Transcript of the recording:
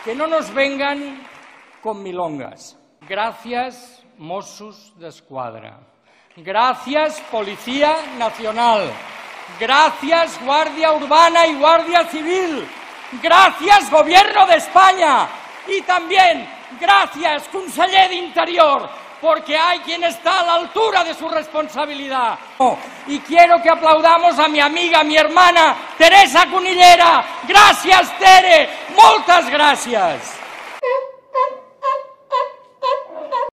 Que no nos vengan con milongas. Gracias, Mossos d'Esquadra. Gracias, Policía Nacional. Gracias, Guardia Urbana y Guardia Civil. Gracias, Gobierno de España. Y también, gracias, Conseller d'Interior, porque hay quien está a la altura de su responsabilidad. Y quiero que aplaudamos a mi amiga, mi hermana, Teresa Cunillera. Gracias, Tere. Moltes gràcies.